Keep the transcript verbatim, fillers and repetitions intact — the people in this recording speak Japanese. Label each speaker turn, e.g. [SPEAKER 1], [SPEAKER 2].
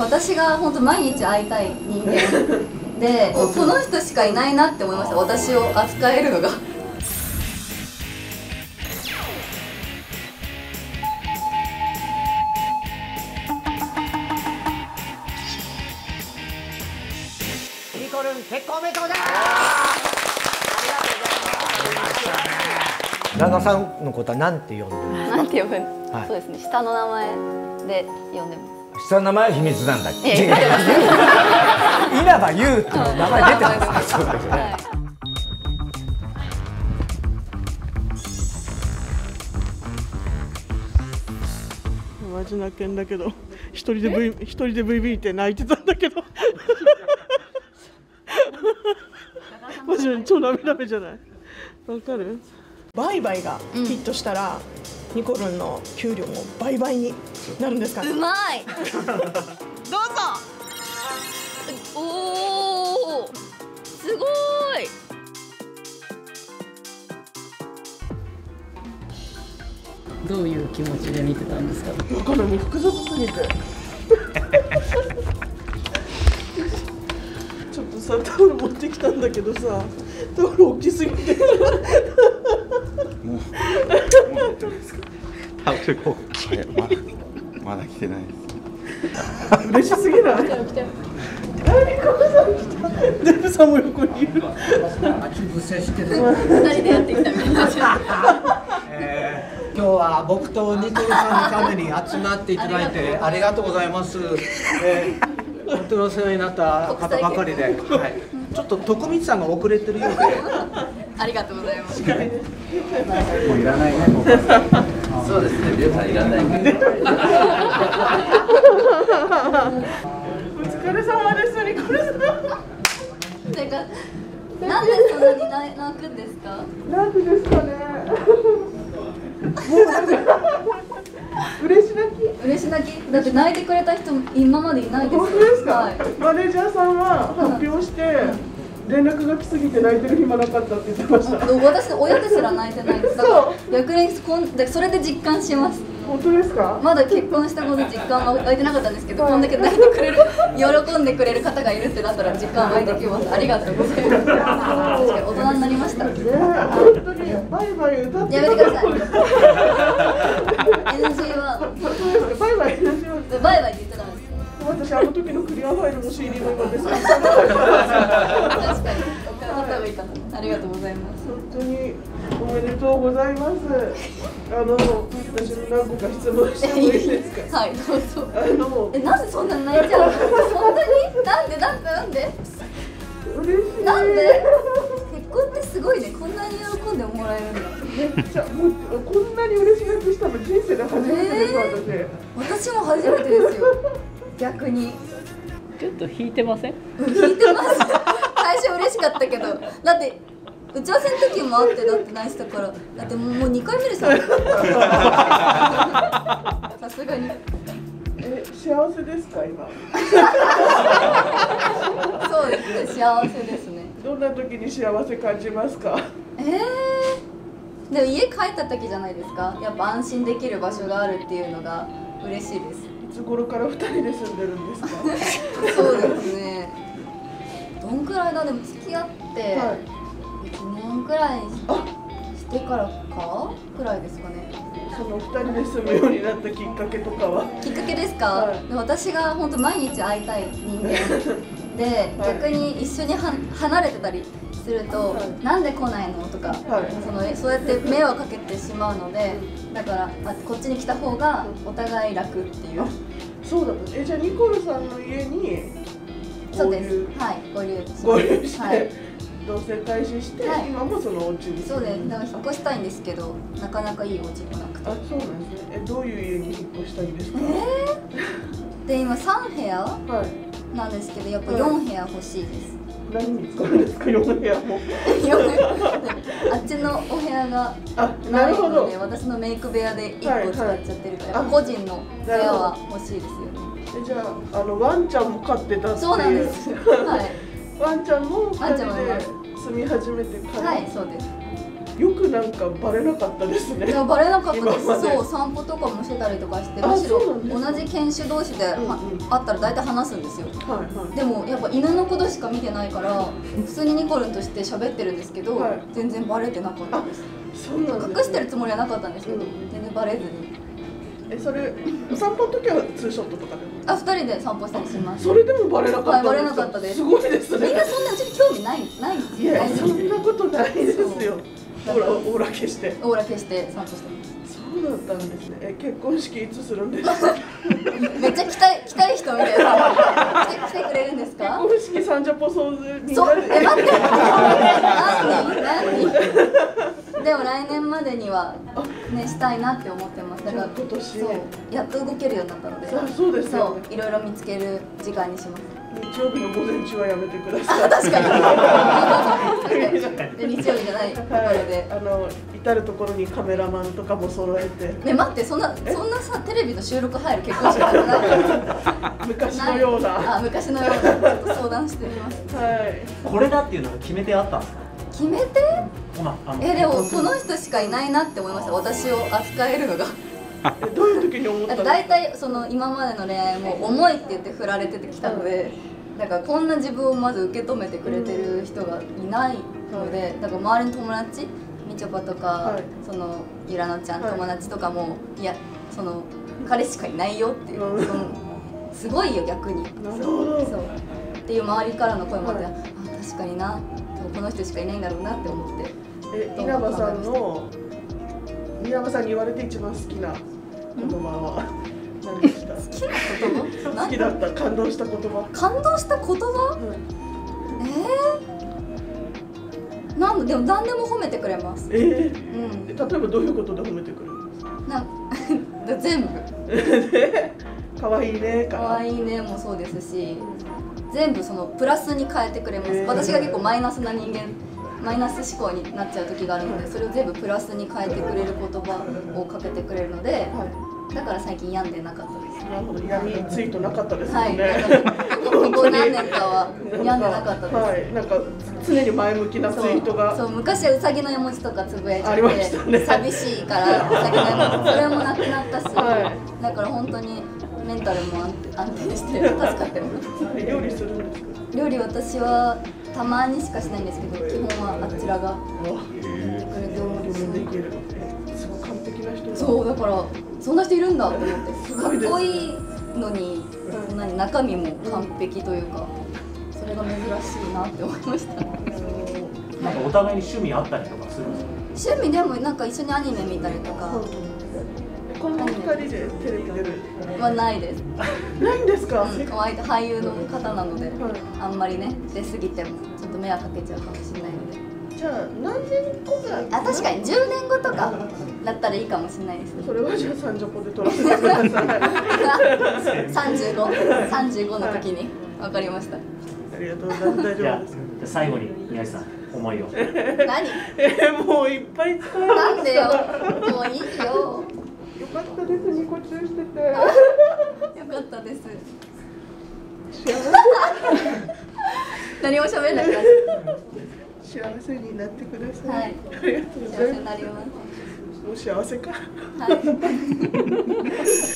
[SPEAKER 1] 私が本当毎日会いたい人間で、この人しかいないなって思いました。私を扱えるのが。
[SPEAKER 2] ニコルン結婚おめでとうございます。旦那さんのことはなんて呼んでますか？
[SPEAKER 1] なんて呼ぶん、はい、そうですね、下の名前で呼んでます。
[SPEAKER 2] 下の名前は秘密なんだっけ？違う。稲葉優っての名前出てます。そうですね。
[SPEAKER 3] マジ泣けんだけど、一人で V 一人で ブイビー って泣いてたんだけど。マジで超涙目じゃない？わかる？売買がヒットしたら、うん、ニコルンの給料も倍々になるんですか？
[SPEAKER 1] うまい。
[SPEAKER 3] どうぞ。
[SPEAKER 1] おお、すごい。
[SPEAKER 4] どういう気持ちで見てたんですか？
[SPEAKER 3] わかんない、もう複雑すぎて。ちょっとさ、タオル持ってきたんだけどさ、タオル大きすぎて。
[SPEAKER 5] もう、もうタオル大きい。まだ、まだ来てないです。
[SPEAKER 3] 嬉しすぎない？何これさん来た。デブさんも横にいる。
[SPEAKER 4] 待ち伏せしてる。
[SPEAKER 1] 二人でやってきたみたいな。
[SPEAKER 2] 今日は僕とニコルさんのために集まっていただいてありがとうございます。えー、本当にお世話になった方ばかりで、はい、ちょっと徳光さんが遅れてるようで。
[SPEAKER 1] ありがとうございます。
[SPEAKER 5] もういらないね。そうですね。皆さんいらない。
[SPEAKER 3] お疲れ様です、ニコルさん。
[SPEAKER 1] てか、なんでそんなに泣くんですか？
[SPEAKER 3] なんでですかね。嬉し泣き？
[SPEAKER 1] 嬉し泣き？だって泣いてくれた人今までいないです。
[SPEAKER 3] 本当ですか？
[SPEAKER 1] はい、
[SPEAKER 3] マネージャーさんは発表して。連絡が来すぎて泣いてる暇なかったって言ってました。
[SPEAKER 1] 私親ですら泣いてないです。だから逆にこんそれで実感します。
[SPEAKER 3] 本当ですか？ま
[SPEAKER 1] だ結婚したことで実感は湧いてなかったんですけど、こんだけ泣いてくれる、喜んでくれる方がいるってなったら実感湧いてきます。ありがとうございます。確かに大人になりました。ね、
[SPEAKER 3] 本当にバイバイ歌って
[SPEAKER 1] やめてください。エヌジー は
[SPEAKER 3] 本当ですか？バイバイ エヌジー は
[SPEAKER 1] バイバイって言っちゃダメです。
[SPEAKER 3] 私あの時のクリアファイルの シーディー も今です。確
[SPEAKER 1] かに。あった方がいいかな。ありがとうございます。
[SPEAKER 3] 本当におめでとうございます。あの私も何個か質問してもいいですか？
[SPEAKER 1] はい、どうぞ。
[SPEAKER 3] あの
[SPEAKER 1] え、なんでそんなに泣いちゃうの？本当に？なんでなんでなんで？
[SPEAKER 3] 嬉しい。
[SPEAKER 1] なんで？結婚ってすごいね。こんなに喜んでもらえるんだ。
[SPEAKER 3] めっちゃもうこんなに嬉し泣きしたの人生で初めてです、
[SPEAKER 1] えー、私。私も初めてですよ。逆に。
[SPEAKER 4] ちょっと引いてません？
[SPEAKER 1] 引いてます。最初嬉しかったけど、だって打ち合わせの時もあってだってないしたから、だってもうにかいめですよ。さすがに。
[SPEAKER 3] え、幸せですか今？
[SPEAKER 1] そうですね、幸せですね。
[SPEAKER 3] どんな時に幸せ感じますか？
[SPEAKER 1] ええー、でも家帰った時じゃないですか。やっぱ安心できる場所があるっていうのが嬉しいです。
[SPEAKER 3] いつ頃からふたりで住んでるんですか？
[SPEAKER 1] そうですね。どんくらいだ、でも付き合っていちねんくらいしてからかくらいですかね。
[SPEAKER 3] そのふたりで住むようになったきっかけとかは？き
[SPEAKER 1] っかけですか？はい、私が本当毎日会いたい人間で、はい、逆に一緒には離れてたりすると、はい、なんで来ないのとか、はい、そのそうやって迷惑かけてしまうので、だからあこっちに来た方がお互い楽っていう。
[SPEAKER 3] そうだった。え、じゃあニコルさんの家に
[SPEAKER 1] そうです。はい、合流
[SPEAKER 3] 合流して、はい、同棲開始して、はい、今もそのお家に。
[SPEAKER 1] そうです。だから引っ越したいんですけど、なかなかいいお家がなくて。
[SPEAKER 3] あ、そうなんですね。え、どういう家に引っ越したいんですか？
[SPEAKER 1] えー、で今さん部屋、はい、なんですけど、やっぱよん部屋欲しいです。
[SPEAKER 3] 何に使うんですか？よん部屋も。
[SPEAKER 1] あっちのお部屋がないので、私のメイク部屋でいっこ使っちゃってるから、個人の部屋は欲しいですよね。
[SPEAKER 3] え、じゃあ、あのワンちゃんも飼ってたっていう。
[SPEAKER 1] そうなんです。はい。
[SPEAKER 3] ワンちゃんもふたりで住み始めてから。
[SPEAKER 1] はい、そうです。
[SPEAKER 3] よくなんかバレなかったですね。
[SPEAKER 1] いやバレなかったです。
[SPEAKER 3] 今まで
[SPEAKER 1] そう散歩とかもしてたりとかして、
[SPEAKER 3] あ
[SPEAKER 1] むしろ
[SPEAKER 3] そうなんですね
[SPEAKER 1] 同じ犬種同士では
[SPEAKER 3] うんうん
[SPEAKER 1] 会ったら大体話すんですよ。
[SPEAKER 3] はいはい。
[SPEAKER 1] でもやっぱ犬のことしか見てないから普通にニコルンとして喋ってるんですけど、
[SPEAKER 3] はい
[SPEAKER 1] 全然バレてなかったです。
[SPEAKER 3] そうなんですね。
[SPEAKER 1] 隠してるつもりはなかったんですけど、
[SPEAKER 3] うん
[SPEAKER 1] 全然バレずに。
[SPEAKER 3] え、それお散歩の時はツーショットとかでも。
[SPEAKER 1] あ、二人で散歩したりします。
[SPEAKER 3] それでもバレなかったんですか。
[SPEAKER 1] はいバレなかったです
[SPEAKER 3] すごいですね。
[SPEAKER 1] みんなそんなうちに興味ないないんですよ。
[SPEAKER 3] いや
[SPEAKER 1] ないんです
[SPEAKER 3] そんなことないですよ。
[SPEAKER 1] そう
[SPEAKER 3] オーラオーラ消して。
[SPEAKER 1] オーラ消して散歩してます。
[SPEAKER 3] そうだったんですね。え、結婚式いつするんですか。
[SPEAKER 1] めっちゃ来たい来たい人みたいな。来て来てくれるんですか。
[SPEAKER 3] 結婚式サンジャポソーズみん
[SPEAKER 1] そう
[SPEAKER 3] なで。
[SPEAKER 1] え待って何何でも来年までにはねしたいなって思ってます。だから
[SPEAKER 3] 今年
[SPEAKER 1] そうやっと動けるようになったので、
[SPEAKER 3] そうそうですよね。
[SPEAKER 1] そういろいろ見つける時間にします。
[SPEAKER 3] 日曜日の午前中はやめてください。
[SPEAKER 1] あ確かに。確かにで日曜日じゃないところ
[SPEAKER 3] はい、
[SPEAKER 1] で。
[SPEAKER 3] あの至る所にカメラマンとかも揃えて、
[SPEAKER 1] ね待ってそんなそんなさテレビの収録入る結婚式じゃない
[SPEAKER 3] 昔のような。
[SPEAKER 1] あ昔のようなちょっと相談してみます。
[SPEAKER 3] はい。
[SPEAKER 6] これだっていうのが決めてあったんですか。
[SPEAKER 1] 決めて
[SPEAKER 6] ほなあの
[SPEAKER 1] えでもこの人しかいないなって思いました。私を扱えるのが。
[SPEAKER 3] え、どういう時に思った
[SPEAKER 1] だって
[SPEAKER 3] の。
[SPEAKER 1] 大体その今までの恋愛も重いって言って振られてきたので、だからこんな自分をまず受け止めてくれてる人がいないので、だから周りの友達みちょぱとか、
[SPEAKER 3] はい
[SPEAKER 1] そのゆらのちゃん
[SPEAKER 3] はい
[SPEAKER 1] 友達とかも、いやその彼しかいないよっていう、
[SPEAKER 3] うん
[SPEAKER 1] そのすごいよ逆に。
[SPEAKER 3] なるほど。
[SPEAKER 1] そうっていう周りからの声もあって、
[SPEAKER 3] はい
[SPEAKER 1] あ確かになこの人しかいないんだろうなって思って。
[SPEAKER 3] え、稲葉さんの稲葉さんに言われて一番好きな言葉は何でした。
[SPEAKER 1] 好きな言葉
[SPEAKER 3] 好きだった感動した言葉。
[SPEAKER 1] 感動した言葉
[SPEAKER 3] はい
[SPEAKER 1] えー、なんだでも何でも褒めてくれます。
[SPEAKER 3] えー、
[SPEAKER 1] うん
[SPEAKER 3] 例えばどういうことで褒めてくれるんですか。
[SPEAKER 1] なん全部
[SPEAKER 3] で、可愛いねから。
[SPEAKER 1] 可愛いねもそうですし、全部そのプラスに変えてくれます。
[SPEAKER 3] へー
[SPEAKER 1] 私が結構マイナスな人間、マイナス思考になっちゃう時があるので、それを全部プラスに変えてくれる言葉をかけてくれるので、
[SPEAKER 3] はい。
[SPEAKER 1] だから最近病んでなかったです。
[SPEAKER 3] なるほど、闇ツイートなかったですも
[SPEAKER 1] はい、
[SPEAKER 3] んね。
[SPEAKER 1] ここここ何年かは病んでなかったです。
[SPEAKER 3] はい、なんか常に前向きなツイートが。
[SPEAKER 1] そうそう昔はうさぎの絵文字とかつぶやいちゃ
[SPEAKER 3] ありました
[SPEAKER 1] って、
[SPEAKER 3] ね
[SPEAKER 1] 寂しいからうさぎの絵文字それもなくなったし、
[SPEAKER 3] は
[SPEAKER 1] だから本当にメンタルも安安定して助かってます。
[SPEAKER 3] 料理するんですか。
[SPEAKER 1] 料理私はたまにしかしないんですけど、基本はあちらが
[SPEAKER 3] わ
[SPEAKER 1] やってくれてます。
[SPEAKER 3] 自分でいける。すごい完璧な人だ。
[SPEAKER 1] そうだからそんな人いるんだと思って、かっ
[SPEAKER 3] すごいです
[SPEAKER 1] こいいのにそんなに中身も完璧というか、それが珍しいなって思いました。
[SPEAKER 3] あの
[SPEAKER 6] なんかお互いに趣味あったりとかするんですか。
[SPEAKER 1] 趣味でもなんか一緒にアニメ見たりとか
[SPEAKER 3] この二人でテレビ出る。
[SPEAKER 1] はないです。
[SPEAKER 3] ないんですか。
[SPEAKER 1] うん、お相手俳優の方なので、
[SPEAKER 3] はい
[SPEAKER 1] あんまりね出過ぎてもちょっと迷惑かけちゃうかもしれないので。
[SPEAKER 3] じゃあ何年後か。
[SPEAKER 1] あ確かにじゅうねんごとかだったらいいかもしれないですね。
[SPEAKER 3] それはじゃあサンジャポで撮らせてください。
[SPEAKER 1] 三十五、三十五の時にわかりました。
[SPEAKER 3] ありがとうございます。大
[SPEAKER 6] じゃあ
[SPEAKER 3] 丈夫です。
[SPEAKER 6] 最後に宮地さん思いを。
[SPEAKER 1] 何？
[SPEAKER 3] えー、もういっぱい使えました。
[SPEAKER 1] なんでよ。もういいよ。
[SPEAKER 3] よかったです。ニコチューしてて。
[SPEAKER 1] よかったです。
[SPEAKER 3] 幸せ
[SPEAKER 1] 何も喋んなくなっ
[SPEAKER 3] 幸せになってください。
[SPEAKER 1] はい
[SPEAKER 3] ありがとうご
[SPEAKER 1] 幸
[SPEAKER 3] ざいま
[SPEAKER 1] せになります。
[SPEAKER 3] す。もう幸せか。
[SPEAKER 1] はい。